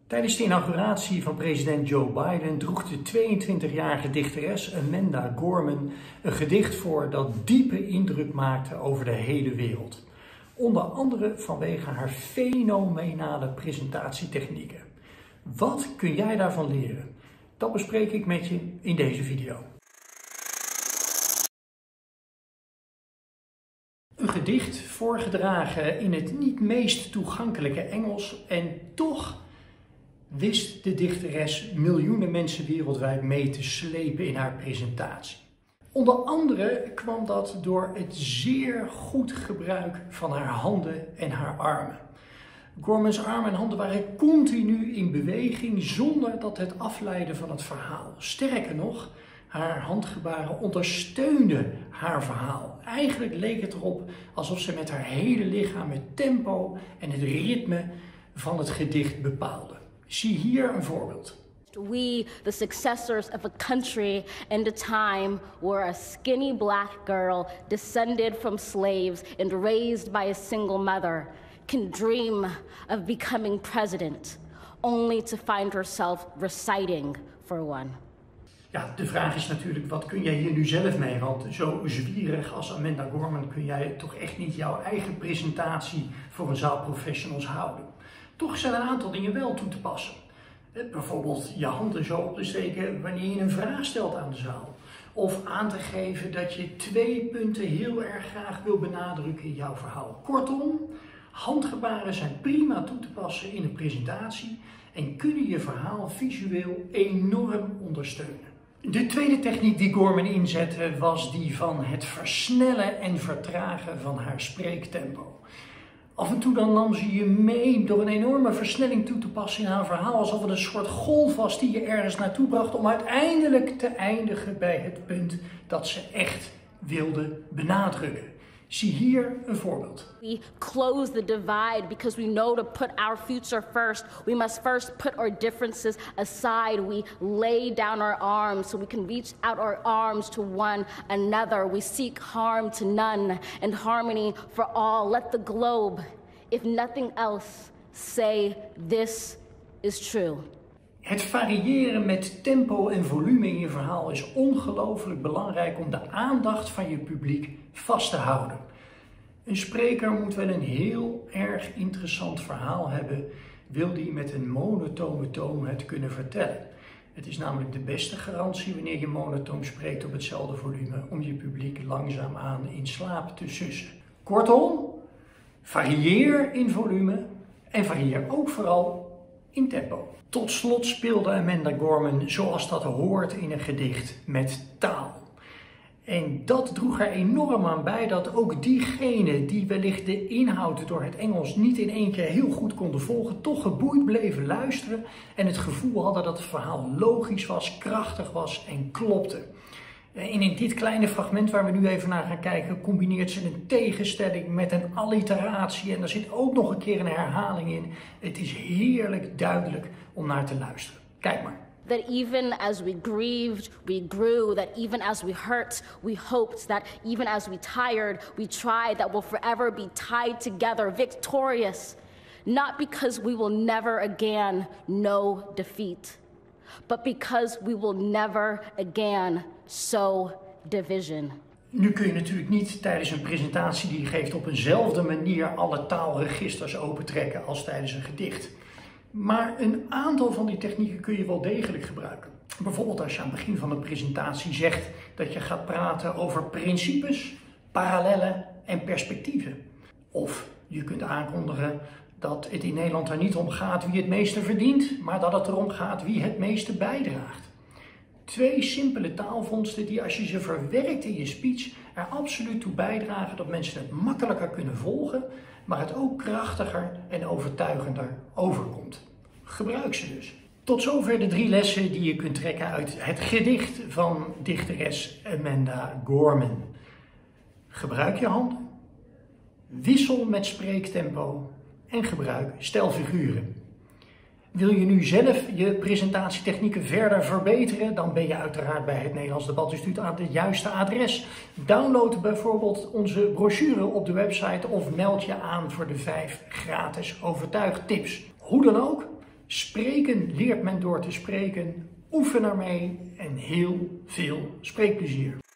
Tijdens de inauguratie van president Joe Biden droeg de 22-jarige dichteres Amanda Gorman een gedicht voor dat diepe indruk maakte over de hele wereld. Onder andere vanwege haar fenomenale presentatietechnieken. Wat kun jij daarvan leren? Dat bespreek ik met je in deze video. Een gedicht voorgedragen in het niet meest toegankelijke Engels en toch wist de dichteres miljoenen mensen wereldwijd mee te slepen in haar presentatie. Onder andere kwam dat door het zeer goed gebruik van haar handen en haar armen. Gorman's armen en handen waren continu in beweging zonder dat het afleidde van het verhaal. Sterker nog, haar handgebaren ondersteunden haar verhaal. Eigenlijk leek het erop alsof ze met haar hele lichaam het tempo en het ritme van het gedicht bepaalde. Zie hier een voorbeeld. We, the successors of a country and a time where a skinny black girl descended from slaves and raised by a single mother can dream of becoming president, only to find herself reciting for one. Ja, de vraag is natuurlijk, wat kun jij hier nu zelf mee? Want zo zwierig als Amanda Gorman kun jij toch echt niet jouw eigen presentatie voor een zaal professionals houden. Toch zijn een aantal dingen wel toe te passen. Bijvoorbeeld je handen zo op te steken wanneer je een vraag stelt aan de zaal. Of aan te geven dat je 2 punten heel erg graag wil benadrukken in jouw verhaal. Kortom, handgebaren zijn prima toe te passen in een presentatie en kunnen je verhaal visueel enorm ondersteunen. De tweede techniek die Gorman inzette was die van het versnellen en vertragen van haar spreektempo. Af en toe dan nam ze je mee door een enorme versnelling toe te passen in haar verhaal, alsof het een soort golf was die je ergens naartoe bracht om uiteindelijk te eindigen bij het punt dat ze echt wilde benadrukken. Zie hier een voorbeeld. We close the divide because we know to put our future first. We must first put our differences aside. We lay down our arms so we can reach out our arms to one another. We seek harm to none and harmony for all. Let the globe, if nothing else, say this is true. Het variëren met tempo en volume in je verhaal is ongelooflijk belangrijk om de aandacht van je publiek vast te houden. Een spreker moet wel een heel erg interessant verhaal hebben, wil die met een monotone toon het kunnen vertellen. Het is namelijk de beste garantie wanneer je monotoon spreekt op hetzelfde volume om je publiek langzaamaan in slaap te sussen. Kortom, varieer in volume en varieer ook vooral in tempo. Tot slot speelde Amanda Gorman zoals dat hoort in een gedicht met taal. En dat droeg er enorm aan bij dat ook diegenen die wellicht de inhoud door het Engels niet in één keer heel goed konden volgen, toch geboeid bleven luisteren en het gevoel hadden dat het verhaal logisch was, krachtig was en klopte. En in dit kleine fragment waar we nu even naar gaan kijken, combineert ze een tegenstelling met een alliteratie en er zit ook nog een keer een herhaling in. Het is heerlijk duidelijk om naar te luisteren. Kijk maar. That even as we grieved, we grew. That even as we hurt, we hoped. That even as we tired, we tried. That we'll forever be tied together, victorious. Not because we will never again know defeat, but because we will never again sow division. Nu kun je natuurlijk niet tijdens een presentatie die je geeft op eenzelfde manier alle taalregisters opentrekken als tijdens een gedicht. Maar een aantal van die technieken kun je wel degelijk gebruiken. Bijvoorbeeld als je aan het begin van een presentatie zegt dat je gaat praten over principes, parallellen en perspectieven. Of je kunt aankondigen dat het in Nederland er niet om gaat wie het meeste verdient, maar dat het erom gaat wie het meeste bijdraagt. 2 simpele taalvondsten die als je ze verwerkt in je speech er absoluut toe bijdragen dat mensen het makkelijker kunnen volgen, maar het ook krachtiger en overtuigender overkomt. Gebruik ze dus. Tot zover de 3 lessen die je kunt trekken uit het gedicht van dichteres Amanda Gorman. Gebruik je handen, wissel met spreektempo en gebruik stijlfiguren. Wil je nu zelf je presentatietechnieken verder verbeteren, dan ben je uiteraard bij het Nederlands Debatinstituut aan het juiste adres. Download bijvoorbeeld onze brochure op de website of meld je aan voor de 5 gratis overtuigtips. Hoe dan ook, Spreken leert men door te spreken. Oefen ermee en heel veel spreekplezier.